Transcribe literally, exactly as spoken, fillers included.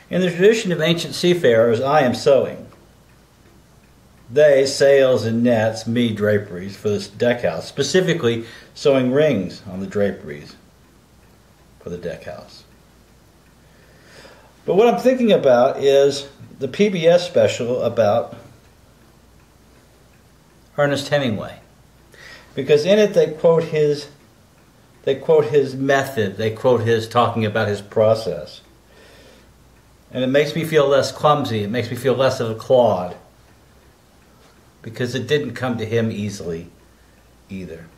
In the tradition of ancient seafarers, I am sewing. They, sails and nets, me, draperies for this deckhouse, specifically sewing rings on the draperies for the deckhouse. But what I'm thinking about is the P B S special about Ernest Hemingway. Because in it they quote his they quote his method, they quote his talking about his process. And it makes me feel less clumsy, it makes me feel less of a clod. Because it didn't come to him easily either.